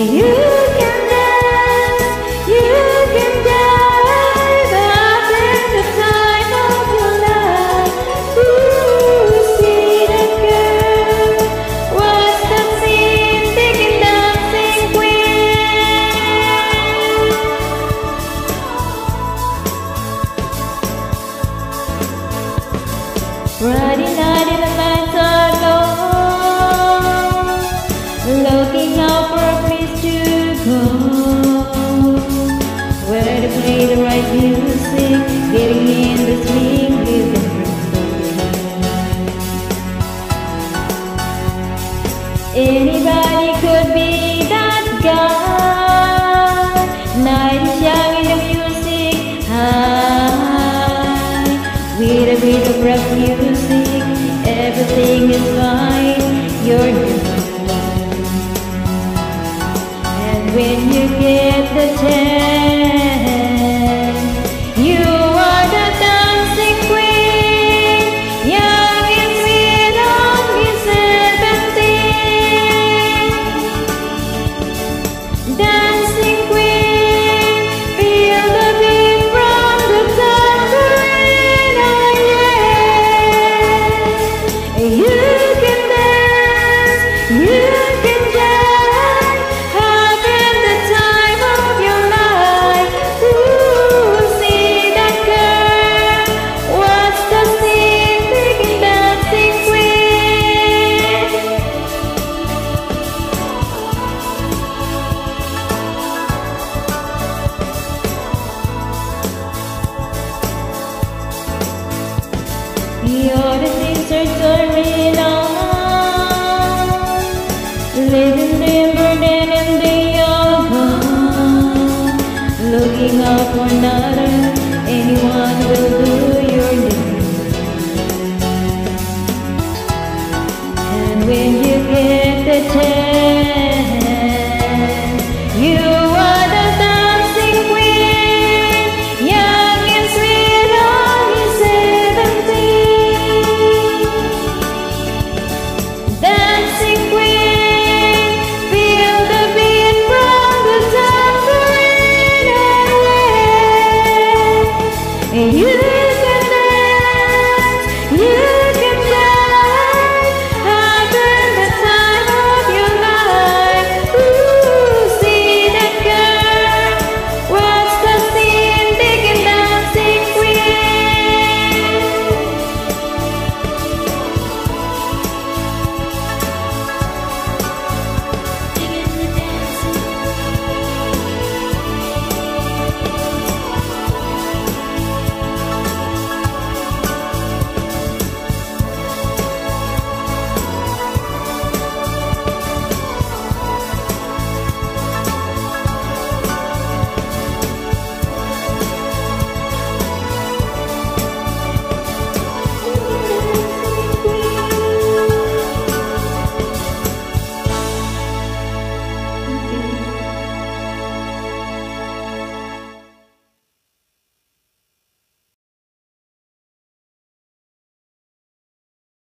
You can dance, you can dive up in the time of your life. Ooh, see that girl, what's that scene, thinking dancing queen. Friday night and the lights are low, looking out for a place to go, where to play the right music, getting in the swing with the anybody could be that guy. Night is young and the music high, with a bit of rock music, everything is fine. You're number one, and when you get the chance, you are the dancing queen, young and sweet, only 17. Dancing queen, feel the beat from the tambourine, oh yeah. You can dance, you can jive, having the time of your life. Ooh, see that girl, what's the scene, thinking dancing queen. Your things are turning on, living them burden and they all gone, looking out for another, anyone will do your name. And when you get the chance,